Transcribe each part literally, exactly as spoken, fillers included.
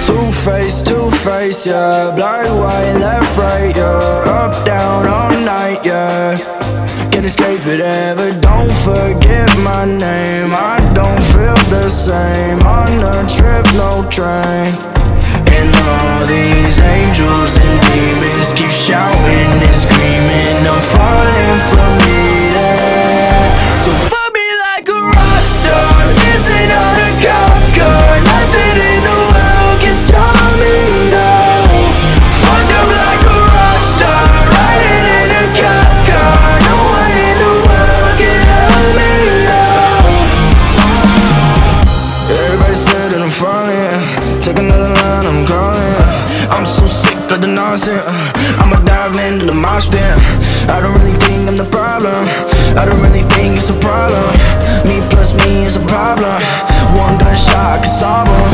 Two-faced, two-faced, yeah. Black, white, left, right, yeah. Up, down, all night, yeah. Can't escape it ever, don't forget my name. I don't feel the same on a trip, no train. And all these angels and demons keep shouting and screaming, I'm falling from needing. So fuck me like a rock star, dancing on a cop car. Nothing in the world can stop me now. Fucked up like a rock star, riding in a cop car. No one in the world can help me now. Everybody said that I'm falling, take another line, I'm calling. I'm so sick of the nonsense, I'ma dive into the mosh pit. I don't really think I'm the problem, I don't really think it's a problem. Me plus me is a problem, one gunshot could solve them.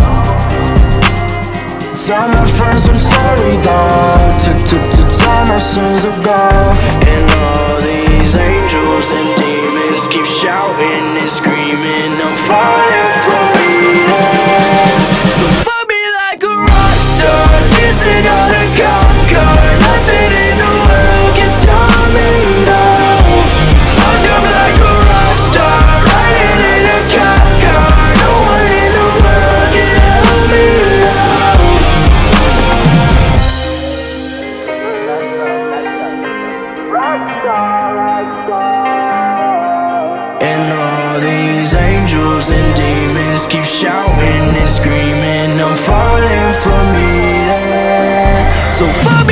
Tell my friends I'm sorry though, to, to, to tell my sins are gone. And all these angels and demons keep shouting and screaming, I'm falling from me. So fuck me like a rock star, dancing on a cop car. Nothing in the world can stop me now. Fucked up like a rock star, riding in a cop car. No one in the world can help me now. And all these angels and demons keep shouting and screaming, I'm falling from me, yeah. So fuck